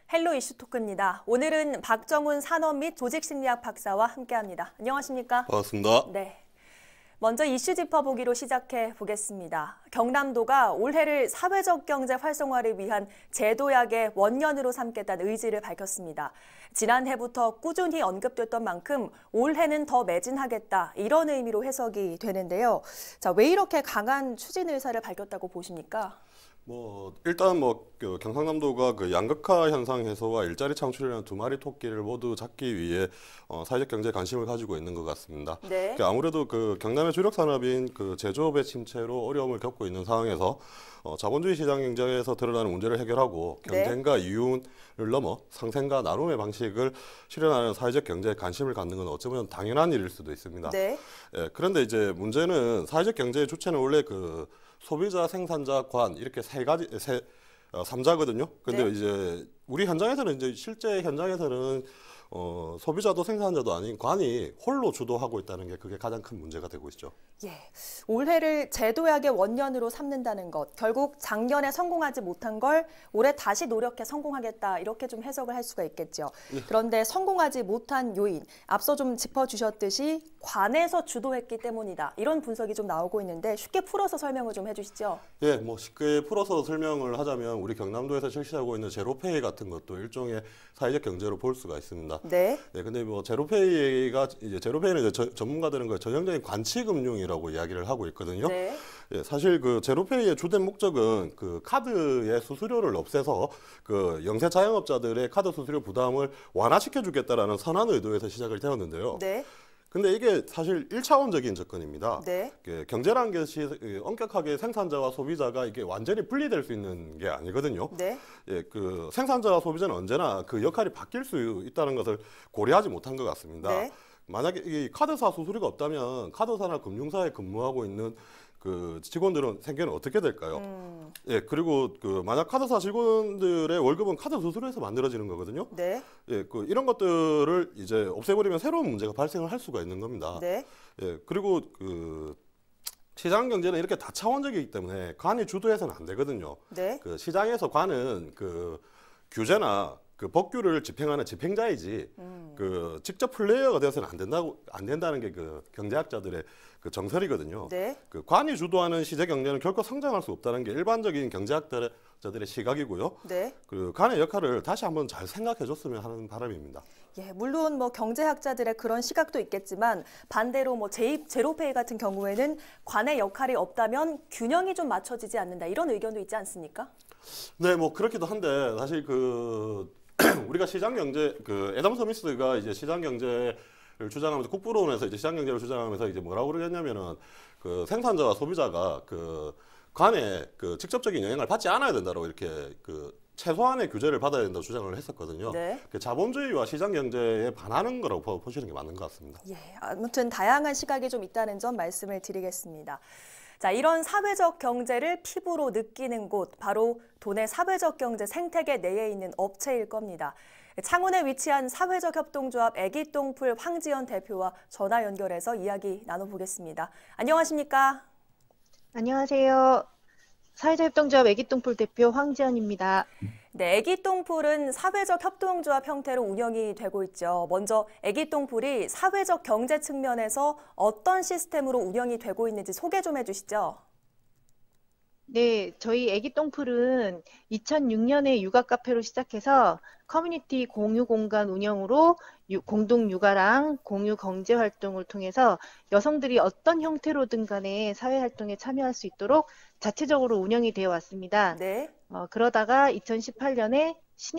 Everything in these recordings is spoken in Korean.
헬로 이슈 토크입니다. 오늘은 박정훈 산업 및 조직심리학 박사와 함께합니다. 안녕하십니까? 반갑습니다. 네. 먼저 이슈 짚어보기로 시작해 보겠습니다. 경남도가 올해를 사회적 경제 활성화를 위한 제도약의 원년으로 삼겠다는 의지를 밝혔습니다. 지난해부터 꾸준히 언급됐던 만큼 올해는 더 매진하겠다, 이런 의미로 해석이 되는데요. 자, 왜 이렇게 강한 추진 의사를 밝혔다고 보십니까? 일단 경상남도가 그 양극화 현상 해소와 일자리 창출이라는 두 마리 토끼를 모두 잡기 위해 사회적 경제에 관심을 가지고 있는 것 같습니다. 네. 아무래도 그 경남의 주력 산업인 그 제조업의 침체로 어려움을 겪고 있는 상황에서 자본주의 시장 경제에서 드러나는 문제를 해결하고 경쟁과 이윤을 넘어 상생과 나눔의 방식을 실현하는 사회적 경제에 관심을 갖는 건 어쩌면 당연한 일일 수도 있습니다. 네. 예, 그런데 이제 문제는 사회적 경제의 주체는 원래 그 소비자, 생산자, 관 이렇게 삼자거든요. 근데 네. 이제 우리 현장에서는 이제 실제 현장에서는 소비자도 생산자도 아닌 관이 홀로 주도하고 있다는 게 그게 가장 큰 문제가 되고 있죠. 예, 올해를 제도약의 원년으로 삼는다는 것, 결국 작년에 성공하지 못한 걸 올해 다시 노력해 성공하겠다, 이렇게 좀 해석을 할 수가 있겠죠. 그런데 성공하지 못한 요인, 앞서 좀 짚어주셨듯이 관에서 주도했기 때문이다, 이런 분석이 좀 나오고 있는데 쉽게 풀어서 설명을 좀 해주시죠. 예, 쉽게 풀어서 설명을 하자면 우리 경남도에서 실시하고 있는 제로페이 같은 것도 일종의 사회적 경제로 볼 수가 있습니다. 네. 네, 근데 제로페이는 이제 전문가들은 그 전형적인 관치 금융이라고 이야기를 하고 있거든요. 네. 예, 사실 그 제로페이의 주된 목적은 그 카드의 수수료를 없애서 그 영세 자영업자들의 카드 수수료 부담을 완화시켜 주겠다라는 선한 의도에서 시작을 되었는데요. 네. 근데 이게 사실 1차원적인 접근입니다. 네. 경제라는 것이 엄격하게 생산자와 소비자가 이게 완전히 분리될 수 있는 게 아니거든요. 네. 예, 그 생산자와 소비자는 언제나 그 역할이 바뀔 수 있다는 것을 고려하지 못한 것 같습니다. 네. 만약에 이 카드사 수수료가 없다면 카드사나 금융사에 근무하고 있는 그 직원들은 생계는 어떻게 될까요? 예, 그리고 그 만약 카드사 직원들의 월급은 카드 수수료에서 만들어지는 거거든요. 네. 예, 그 이런 것들을 이제 없애버리면 새로운 문제가 발생을 할 수가 있는 겁니다. 네. 예, 그리고 그 시장 경제는 이렇게 다차원적이기 때문에 관이 주도해서는 안 되거든요. 네. 그 시장에서 관은 그 규제나 그 법규를 집행하는 집행자이지 그 직접 플레이어가 되어서는 안 된다는 게 그 경제학자들의 그 정설이거든요. 네. 그 관이 주도하는 시제 경제는 결코 성장할 수 없다는 게 일반적인 경제학자들의 시각이고요. 네. 그 관의 역할을 다시 한번 잘 생각해 줬으면 하는 바람입니다. 예, 물론 경제학자들의 그런 시각도 있겠지만 반대로 제로페이 같은 경우에는 관의 역할이 없다면 균형이 좀 맞춰지지 않는다, 이런 의견도 있지 않습니까? 네, 그렇기도 한데 사실 그 우리가 시장 경제 그 애덤 스미스가 이제 시장 경제를 주장하면서 국부론에서 이제 시장 경제를 주장하면서 이제 뭐라고 그러겠냐면은 그 생산자와 소비자가 그 관에 그 직접적인 영향을 받지 않아야 된다고 이렇게 그 최소한의 규제를 받아야 된다고 주장을 했었거든요. 네. 그 자본주의와 시장 경제에 반하는 거라고 보시는 게 맞는 것 같습니다. 예, 아무튼 다양한 시각이 좀 있다는 점 말씀을 드리겠습니다. 자, 이런 사회적 경제를 피부로 느끼는 곳, 바로 도내 사회적 경제 생태계 내에 있는 업체일 겁니다. 창원에 위치한 사회적 협동조합 애기똥풀 황지연 대표와 전화 연결해서 이야기 나눠보겠습니다. 안녕하십니까? 안녕하세요. 사회적 협동조합 애기똥풀 대표 황지연입니다. 네, 애기똥풀은 사회적 협동조합 형태로 운영이 되고 있죠. 먼저 애기똥풀이 사회적 경제 측면에서 어떤 시스템으로 운영이 되고 있는지 소개 좀 해주시죠. 네, 저희 애기똥풀은 2006년에 육아 카페로 시작해서 커뮤니티 공유 공간 운영으로 공동 육아랑 공유 경제 활동을 통해서 여성들이 어떤 형태로든 간에 사회 활동에 참여할 수 있도록 자체적으로 운영이 되어 왔습니다. 네. 그러다가 2018년에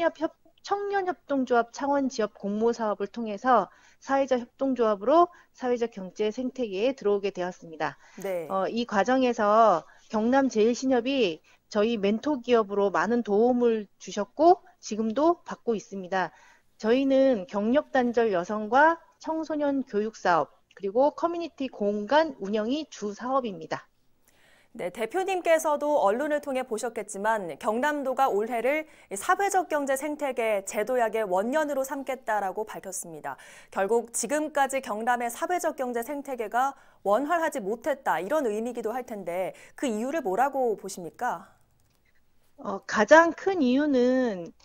청년협동조합 창원 지역 공모 사업을 통해서 사회적 협동조합으로 사회적 경제 생태계에 들어오게 되었습니다. 네. 이 과정에서 경남제일신협이 저희 멘토 기업으로 많은 도움을 주셨고 지금도 받고 있습니다. 저희는 경력 단절 여성과 청소년 교육 사업 그리고 커뮤니티 공간 운영이 주 사업입니다. 네, 대표님께서도 언론을 통해 보셨겠지만 경남도가 올해를 사회적 경제 생태계 제도약의 원년으로 삼겠다라고 밝혔습니다. 결국 지금까지 경남의 사회적 경제 생태계가 원활하지 못했다, 이런 의미이기도 할 텐데 그 이유를 뭐라고 보십니까? 가장 큰 이유는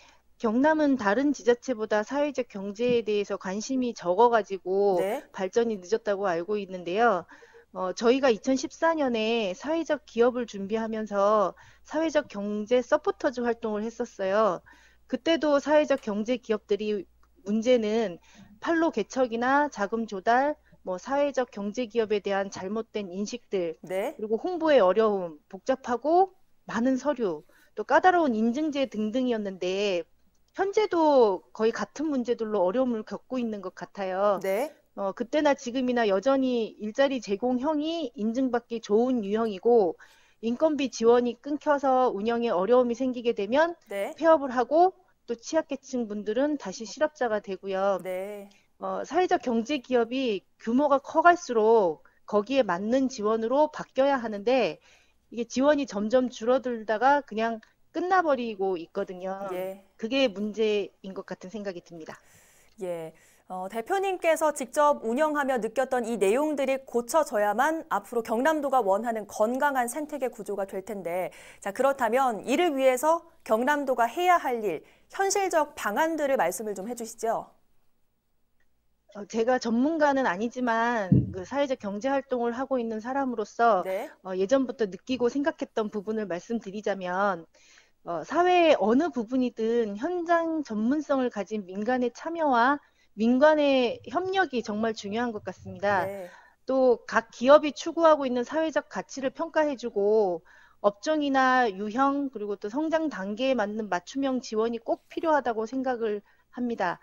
경남은 다른 지자체보다 사회적 경제에 대해서 관심이 적어가지고 네. 발전이 늦었다고 알고 있는데요. 저희가 2014년에 사회적 기업을 준비하면서 사회적 경제 서포터즈 활동을 했었어요. 그때도 사회적 경제 기업들이 문제는 판로 개척이나 자금 조달, 뭐 사회적 경제 기업에 대한 잘못된 인식들, 네. 그리고 홍보의 어려움, 복잡하고 많은 서류, 또 까다로운 인증제 등등이었는데 현재도 거의 같은 문제들로 어려움을 겪고 있는 것 같아요. 네. 그때나 지금이나 여전히 일자리 제공형이 인증받기 좋은 유형이고 인건비 지원이 끊겨서 운영에 어려움이 생기게 되면 네. 폐업을 하고 또 취약계층 분들은 다시 실업자가 되고요. 네. 사회적 경제 기업이 규모가 커갈수록 거기에 맞는 지원으로 바뀌어야 하는데 이게 지원이 점점 줄어들다가 그냥 끝나버리고 있거든요. 예. 그게 문제인 것 같은 생각이 듭니다. 예. 대표님께서 직접 운영하며 느꼈던 이 내용들이 고쳐져야만 앞으로 경남도가 원하는 건강한 생태계 구조가 될 텐데, 자, 그렇다면 이를 위해서 경남도가 해야 할 일, 현실적 방안들을 말씀을 좀 해주시죠. 제가 전문가는 아니지만 그 사회적 경제 활동을 하고 있는 사람으로서 네. 예전부터 느끼고 생각했던 부분을 말씀드리자면 사회의 어느 부분이든 현장 전문성을 가진 민간의 참여와 민간의 협력이 정말 중요한 것 같습니다. 네. 또 각 기업이 추구하고 있는 사회적 가치를 평가해주고 업종이나 유형 그리고 또 성장 단계에 맞는 맞춤형 지원이 꼭 필요하다고 생각을 합니다.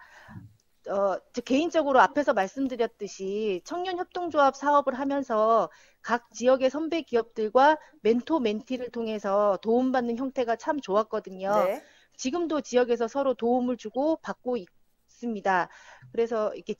저 개인적으로 앞에서 말씀드렸듯이 청년협동조합 사업을 하면서 각 지역의 선배 기업들과 멘토 멘티를 통해서 도움받는 형태가 참 좋았거든요. 네. 지금도 지역에서 서로 도움을 주고 받고 있습니다. 그래서 이렇게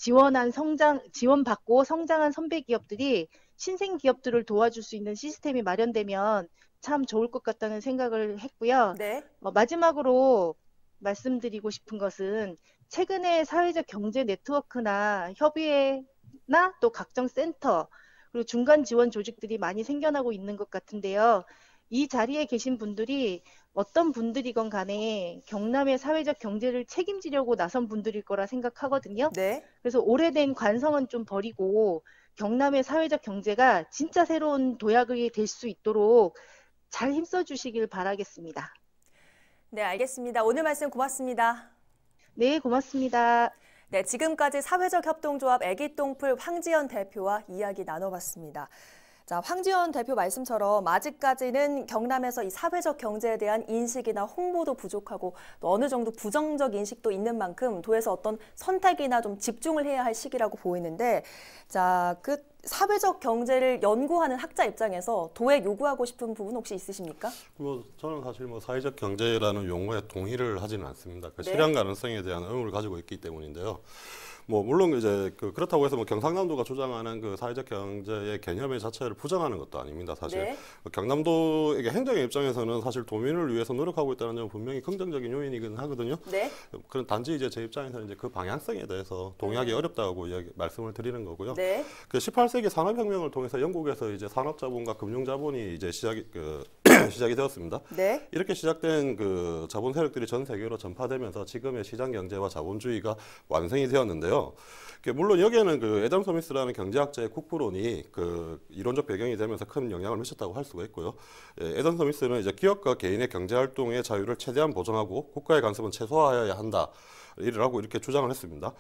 지원받고 성장한 선배 기업들이 신생 기업들을 도와줄 수 있는 시스템이 마련되면 참 좋을 것 같다는 생각을 했고요. 네. 마지막으로 말씀드리고 싶은 것은 최근에 사회적 경제 네트워크나 협의회나 또 각종 센터 그리고 중간 지원 조직들이 많이 생겨나고 있는 것 같은데요. 이 자리에 계신 분들이 어떤 분들이건 간에 경남의 사회적 경제를 책임지려고 나선 분들일 거라 생각하거든요. 네. 그래서 오래된 관성은 좀 버리고 경남의 사회적 경제가 진짜 새로운 도약이 될 수 있도록 잘 힘써 주시길 바라겠습니다. 네, 알겠습니다. 오늘 말씀 고맙습니다. 네, 고맙습니다. 네, 지금까지 사회적 협동조합 애기똥풀 황지연 대표와 이야기 나눠봤습니다. 자, 황지연 대표 말씀처럼 아직까지는 경남에서 이 사회적 경제에 대한 인식이나 홍보도 부족하고 또 어느 정도 부정적 인식도 있는 만큼 도에서 어떤 선택이나 좀 집중을 해야 할 시기라고 보이는데, 자, 그 사회적 경제를 연구하는 학자 입장에서 도에 요구하고 싶은 부분 혹시 있으십니까? 저는 사실 사회적 경제라는 용어에 동의를 하지는 않습니다. 그 네. 실현 가능성에 대한 의문을 가지고 있기 때문인데요. 물론 이제 그렇다고 해서 경상남도가 주장하는 그 사회적 경제의 개념의 자체를 부정하는 것도 아닙니다. 사실 네. 경남도에게 행정의 입장에서는 사실 도민을 위해서 노력하고 있다는 점은 분명히 긍정적인 요인이긴 하거든요. 네. 그런 단지 이제 제 입장에서는 이제 그 방향성에 대해서 동의하기 어렵다고 말씀을 드리는 거고요. 네. 그 18세기 산업혁명을 통해서 영국에서 이제 산업자본과 금융자본이 이제 시작이 되었습니다. 네. 이렇게 시작된 그 자본 세력들이 전 세계로 전파되면서 지금의 시장 경제와 자본주의가 완성이 되었는데요. 물론 여기에는 그 애덤 스미스라는 경제학자의 국부론이 그 이론적 배경이 되면서 큰 영향을 미쳤다고 할 수가 있고요. 애덤 스미스는 이제 기업과 개인의 경제 활동의 자유를 최대한 보장하고 국가의 간섭은 최소화해야 한다. 이라고 이렇게 주장을 했습니다.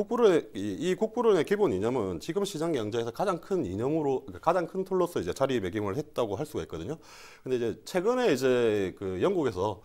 이 국부론의 기본 이념은 지금 시장 경제에서 가장 큰 툴로서 이제 자리매김을 했다고 할 수가 있거든요. 근데 이제 최근에 이제 그 영국에서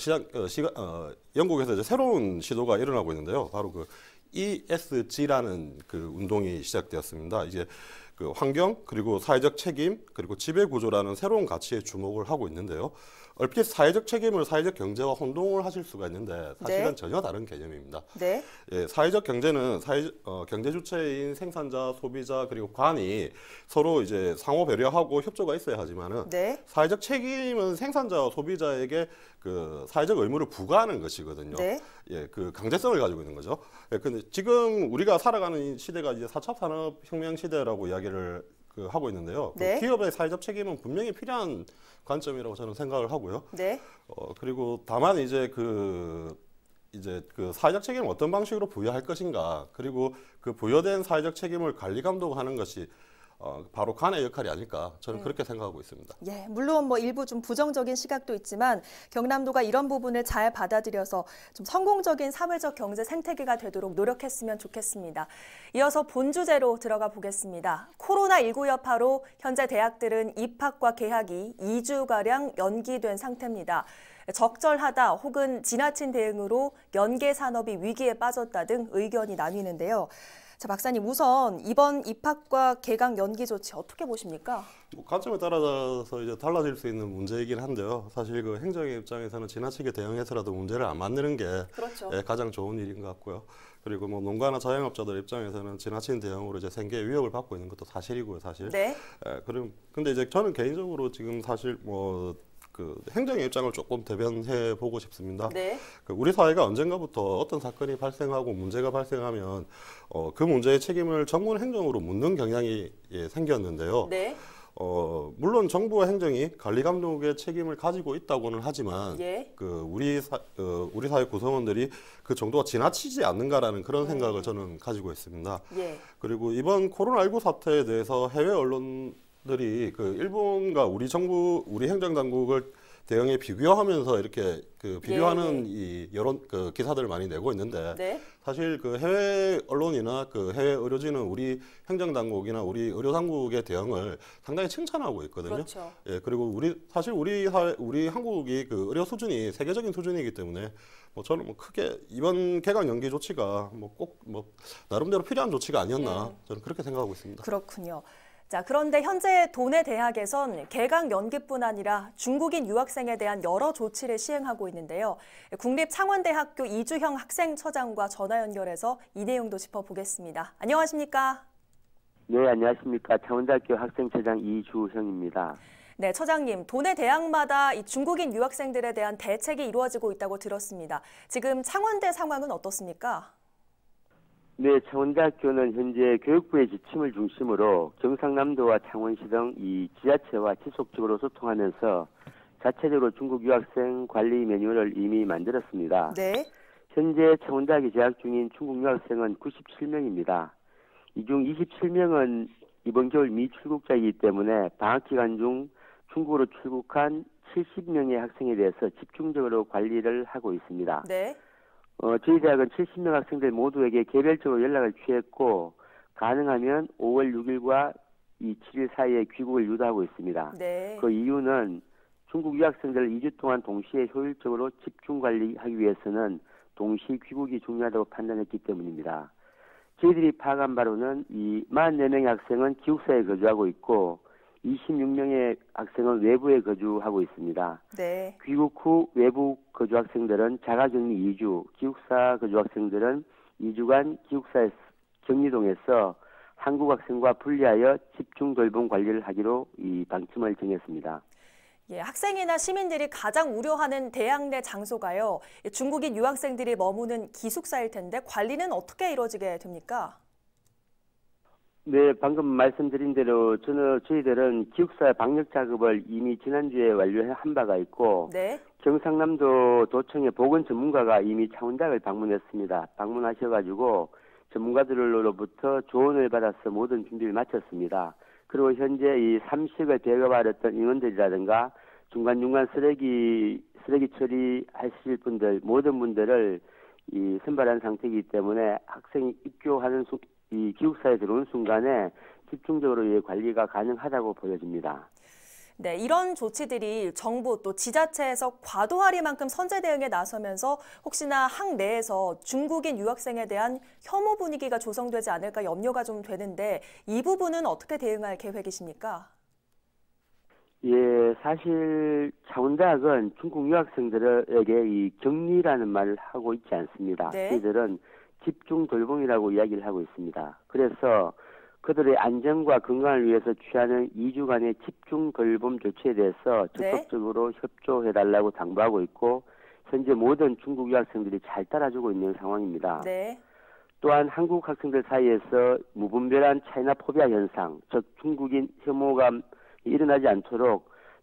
영국에서 이제 새로운 시도가 일어나고 있는데요. 바로 그 ESG라는 그 운동이 시작되었습니다. 이제 그 환경 그리고 사회적 책임 그리고 지배 구조라는 새로운 가치에 주목을 하고 있는데요. 얼핏 사회적 책임을 사회적 경제와 혼동을 하실 수가 있는데 사실은 네. 전혀 다른 개념입니다. 네. 사회적 경제는 경제 주체인 생산자, 소비자 그리고 관이 서로 이제 상호 배려하고 협조가 있어야 하지만은 네. 사회적 책임은 생산자와 소비자에게 그 사회적 의무를 부과하는 것이거든요. 네. 그 강제성을 가지고 있는 거죠. 근데 지금 우리가 살아가는 시대가 이제 4차 산업혁명 시대라고 이야기를 하고 있는데요. 네. 기업의 사회적 책임은 분명히 필요한 관점이라고 저는 생각을 하고요. 네. 그리고 다만 이제 그 이제 그 사회적 책임을 어떤 방식으로 부여할 것인가, 그리고 그 부여된 사회적 책임을 관리 감독하는 것이 바로 간의 역할이 아닐까, 저는 그렇게 생각하고 있습니다. 예, 물론 뭐 일부 좀 부정적인 시각도 있지만 경남도가 이런 부분을 잘 받아들여서 좀 성공적인 사회적 경제 생태계가 되도록 노력했으면 좋겠습니다. 이어서 본주제로 들어가 보겠습니다. 코로나19 여파로 현재 대학들은 입학과 개학이 2주가량 연기된 상태입니다. 적절하다 혹은 지나친 대응으로 연계 산업이 위기에 빠졌다 등 의견이 나뉘는데요. 자, 박사님, 우선 이번 입학과 개강 연기 조치 어떻게 보십니까? 관점에 따라서 이제 달라질 수 있는 문제이긴 한데요. 사실 그 행정의 입장에서는 지나치게 대응해서라도 문제를 안 만드는 게 그렇죠. 가장 좋은 일인 것 같고요. 그리고 뭐 농가나 자영업자들 입장에서는 지나친 대응으로 이제 생계에 위협을 받고 있는 것도 사실이고요, 사실. 네. 근데 이제 저는 개인적으로 지금 사실 뭐 그 행정의 입장을 조금 대변해 보고 싶습니다. 네. 우리 사회가 언젠가부터 어떤 사건이 발생하고 문제가 발생하면 그 문제의 책임을 정부는 행정으로 묻는 경향이 생겼는데요. 네. 물론 정부와 행정이 관리 감독의 책임을 가지고 있다고는 하지만 예. 우리 사회 구성원들이 그 정도가 지나치지 않는가라는 그런 생각을 저는 가지고 있습니다. 예. 그리고 이번 코로나19 사태에 대해서 해외 언론들이 그 일본과 우리 정부, 우리 행정당국을 대응에 비교하면서 이렇게 그 비교하는 이 여론 그 기사들을 많이 내고 있는데 네. 사실 그 해외 언론이나 그 해외 의료진은 우리 행정당국이나 우리 의료당국의 대응을 상당히 칭찬하고 있거든요. 그렇죠. 예, 그리고 사실 우리 한국이 그 의료 수준이 세계적인 수준이기 때문에 뭐 저는 뭐 크게 이번 개강 연기 조치가 뭐 꼭 뭐 나름대로 필요한 조치가 아니었나 저는 그렇게 생각하고 있습니다. 그렇군요. 자, 그런데 현재 도내 대학에선 개강 연기뿐 아니라 중국인 유학생에 대한 여러 조치를 시행하고 있는데요. 국립창원대학교 이주형 학생처장과 전화 연결해서 이 내용도 짚어보겠습니다. 안녕하십니까? 네, 안녕하십니까. 창원대학교 학생처장 이주형입니다. 네, 처장님, 도내 대학마다 이 중국인 유학생들에 대한 대책이 이루어지고 있다고 들었습니다. 지금 창원대 상황은 어떻습니까? 네, 창원대학교는 현재 교육부의 지침을 중심으로 경상남도와 창원시 등 이 지자체와 지속적으로 소통하면서 자체적으로 중국 유학생 관리 매뉴얼을 이미 만들었습니다. 네. 현재 창원대학에 재학 중인 중국 유학생은 97명입니다. 이 중 27명은 이번 겨울 미출국자이기 때문에 방학 기간 중 중국으로 출국한 70명의 학생에 대해서 집중적으로 관리를 하고 있습니다. 네. 저희 대학은 70명 학생들 모두에게 개별적으로 연락을 취했고 가능하면 5월 6일과 이 7일 사이에 귀국을 유도하고 있습니다. 네. 그 이유는 중국 유학생들을 2주 동안 동시에 효율적으로 집중 관리하기 위해서는 동시 귀국이 중요하다고 판단했기 때문입니다. 저희들이 파악한 바로는 이 44명의 학생은 기숙사에 거주하고 있고 26명의 학생은 외부에 거주하고 있습니다. 네. 귀국 후 외부 거주 학생들은 자가격리 2주, 기숙사 거주 학생들은 2주간 기숙사 격리동에서 한국 학생과 분리하여 집중 돌봄 관리를 하기로 이 방침을 정했습니다. 예, 학생이나 시민들이 가장 우려하는 대학 내 장소가요. 중국인 유학생들이 머무는 기숙사일 텐데 관리는 어떻게 이루어지게 됩니까? 네, 방금 말씀드린 대로 저희들은 기숙사 방역 작업을 이미 지난주에 완료한 바가 있고 네. 경상남도 도청의 보건 전문가가 이미 창원대학을 방문했습니다. 방문하셔가지고 전문가들로부터 조언을 받아서 모든 준비를 마쳤습니다. 그리고 현재 이 삼식을 배급하였던 인원들이라든가 중간중간 쓰레기 처리하실 분들 모든 분들을 이 선발한 상태이기 때문에 학생이 입교하는 이 기숙사에 들어온 순간에 집중적으로 관리가 가능하다고 보여집니다. 네, 이런 조치들이 정부 또 지자체에서 과도할 만큼 선제 대응에 나서면서 혹시나 학 내에서 중국인 유학생에 대한 혐오 분위기가 조성되지 않을까 염려가 좀 되는데 이 부분은 어떻게 대응할 계획이십니까? 예, 사실 창원대학은 중국 유학생들에게 이 격리라는 말을 하고 있지 않습니다. 네. 저희들은 집중 돌봄이라고 이야기를 하고 있습니다. 그래서 그들의 안전과 건강을 위해서 취하는 2주간의 집중 돌봄 조치에 대해서 적극적으로 협조해달라고 당부하고 있고 현재 모든 중국 유학생들이 잘 따라주고 있는 상황입니다. 네. 또한 한국 학생들 사이에서 무분별한 차이나 포비아 현상, 즉 중국인 혐오감이 일어나지 않도록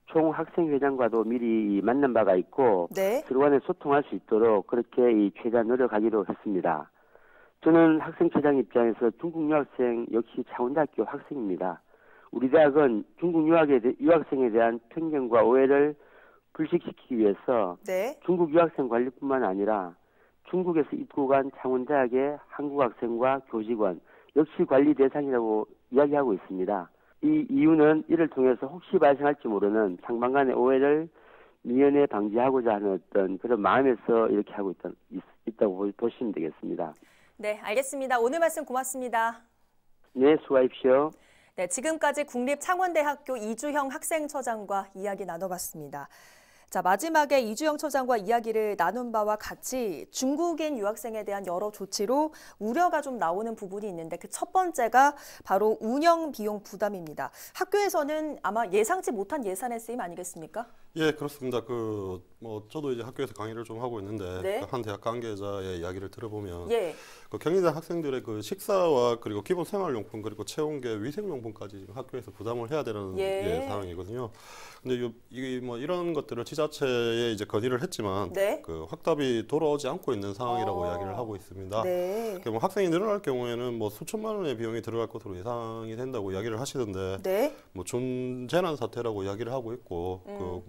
총학생회장과도 미리 만난 바가 있고 네. 서로 간에 소통할 수 있도록 그렇게 최대한 노력하기로 했습니다. 저는 학생회장 입장에서 중국 유학생 역시 창원대학교 학생입니다. 우리 대학은 중국 유학생에 대한 편견과 오해를 불식시키기 위해서 네. 중국 유학생 관리뿐만 아니라 중국에서 입국한 창원대학의 한국 학생과 교직원 역시 관리 대상이라고 이야기하고 있습니다. 이 이유는 이를 통해서 혹시 발생할지 모르는 상방 간의 오해를 미연에 방지하고자 하는 어떤 그런 마음에서 이렇게 하고 있다고 보시면 되겠습니다. 네, 알겠습니다. 오늘 말씀 고맙습니다. 네, 수고하십시오. 네, 지금까지 국립창원대학교 이주형 학생처장과 이야기 나눠봤습니다. 자, 마지막에 이주형 처장과 이야기를 나눈 바와 같이 중국인 유학생에 대한 여러 조치로 우려가 좀 나오는 부분이 있는데 그 첫 번째가 바로 운영 비용 부담입니다. 학교에서는 아마 예상치 못한 예산의 쓰임 아니겠습니까? 예, 그렇습니다. 저도 이제 학교에서 강의를 좀 하고 있는데 네. 한 대학 관계자의 이야기를 들어보면 예. 경희대 학생들의 식사와 그리고 기본 생활용품 그리고 체온계, 위생용품까지 지금 학교에서 부담을 해야 되는 상황이거든요. 근데 이런 것들을 지자체에 이제 건의를 했지만 네. 확답이 돌아오지 않고 있는 상황이라고 이야기를 하고 있습니다. 네. 학생이 늘어날 경우에는 수천만 원의 비용이 들어갈 것으로 예상이 된다고 이야기를 하시던데 네. 준재난 사태라고 이야기를 하고 있고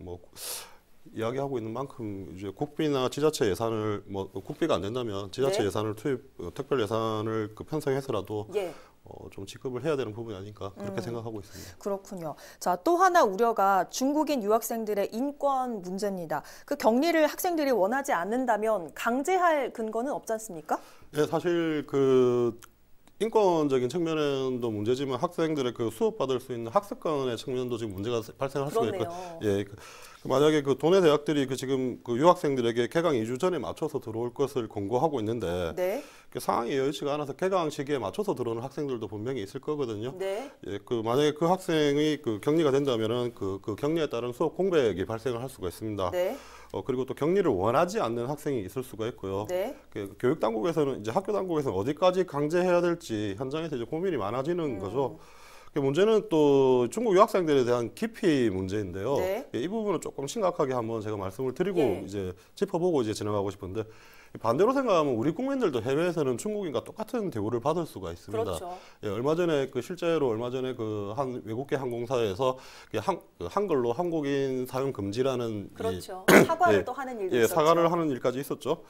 이야기하고 있는 만큼 이제 국비나 지자체 예산을 국비가 안 된다면 지자체 네. 예산을 특별 예산을 편성해서라도 예. 좀 지급을 해야 되는 부분이 아닐까 그렇게 생각하고 있습니다. 그렇군요. 자, 또 하나 우려가 중국인 유학생들의 인권 문제입니다. 그 격리를 학생들이 원하지 않는다면 강제할 근거는 없지 않습니까? 네, 사실 인권적인 측면도 문제지만 학생들의 수업받을 수 있는 학습권의 측면도 지금 문제가 발생할 수가 있고, 예, 만약에 도내 대학들이 지금 유학생들에게 개강 2주 전에 맞춰서 들어올 것을 권고하고 있는데 네. 상황이 여의치가 않아서 개강 시기에 맞춰서 들어오는 학생들도 분명히 있을 거거든요. 네. 예, 만약에 그 학생이 격리가 된다면은 그 격리에 따른 수업 공백이 발생을 할 수가 있습니다. 네. 그리고 또 격리를 원하지 않는 학생이 있을 수가 있고요. 네. 교육 당국에서는 이제 학교 당국에서는 어디까지 강제해야 될지 현장에서 이제 고민이 많아지는 거죠. 문제는 또 중국 유학생들에 대한 기피 문제인데요. 네. 이 부분은 조금 심각하게 한번 제가 말씀을 드리고 이제 짚어보고 이제 진행하고 싶은데 반대로 생각하면 우리 국민들도 해외에서는 중국인과 똑같은 대우를 받을 수가 있습니다. 그렇죠. 예, 얼마 전에 한 외국계 항공사에서 한글로 한국인 사용 금지라는 그렇죠. 사과를 또 하는 일도 있었죠. 사과를 하는 일까지 있었죠.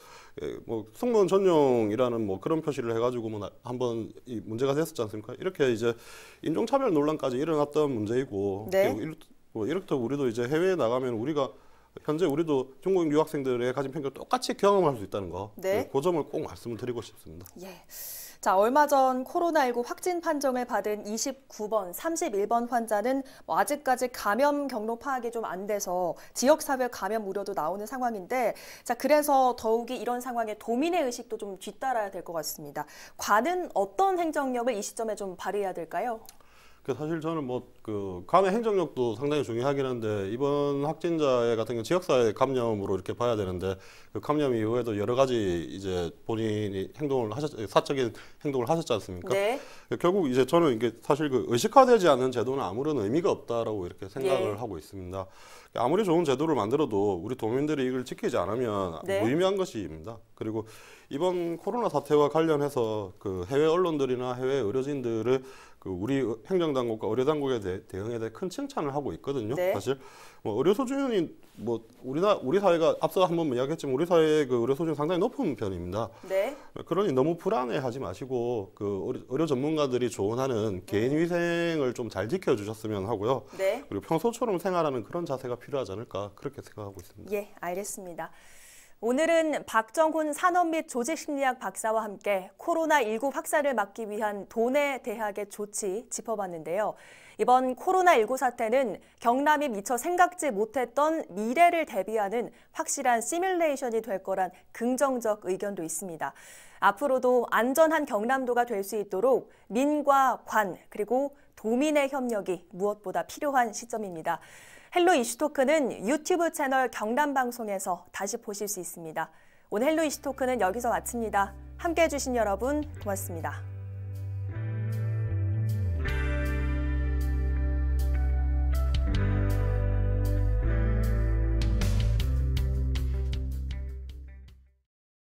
승무원 전용이라는 그런 표시를 해가지고 한번 문제가 됐었지 않습니까? 이렇게 이제 인종차별 논란까지 일어났던 문제이고 네. 이렇듯 우리도 이제 해외에 나가면 현재 우리도 중국인 유학생들의 가진 편견을 똑같이 경험할 수 있다는 거. 네. 그 점을 꼭 말씀을 드리고 싶습니다. 예. 자, 얼마 전 코로나19 확진 판정을 받은 29번, 31번 환자는 아직까지 감염 경로 파악이 좀 안 돼서 지역사회 감염 우려도 나오는 상황인데, 자, 그래서 더욱이 이런 상황에 도민의 의식도 좀 뒤따라야 될 것 같습니다. 관은 어떤 행정력을 이 시점에 좀 발휘해야 될까요? 사실 저는 관의 행정력도 상당히 중요하긴 한데 이번 확진자의 같은 경우 지역사회 감염으로 이렇게 봐야 되는데 그 감염 이후에도 여러 가지 이제 본인이 사적인 행동을 하셨지 않습니까? 네. 결국 이제 저는 이게 사실 의식화되지 않는 제도는 아무런 의미가 없다라고 이렇게 생각을 하고 있습니다. 아무리 좋은 제도를 만들어도 우리 도민들이 이걸 지키지 않으면 무의미한 것입니다. 그리고 이번 코로나 사태와 관련해서 해외 언론들이나 해외 의료진들을 우리 행정당국과 의료당국의 대응에 대해 큰 칭찬을 하고 있거든요. 네. 사실 의료 수준이 우리 사회가 앞서 한번 이야기했지만 우리 사회의 의료 수준이 상당히 높은 편입니다. 네. 그러니 너무 불안해하지 마시고 의료 전문가들이 조언하는 개인 위생을 좀 잘 지켜주셨으면 하고요. 네. 그리고 평소처럼 생활하는 그런 자세가 필요하지 않을까 그렇게 생각하고 있습니다. 예, 알겠습니다. 오늘은 박정훈 산업 및 조직심리학 박사와 함께 코로나19 확산을 막기 위한 도내 대학의 조치 짚어봤는데요. 이번 코로나19 사태는 경남이 미처 생각지 못했던 미래를 대비하는 확실한 시뮬레이션이 될 거란 긍정적 의견도 있습니다. 앞으로도 안전한 경남도가 될 수 있도록 민과 관 그리고 도민의 협력이 무엇보다 필요한 시점입니다. 헬로 이슈토크는 유튜브 채널 경남방송에서 다시 보실 수 있습니다. 오늘 헬로 이슈토크는 여기서 마칩니다. 함께해 주신 여러분 고맙습니다.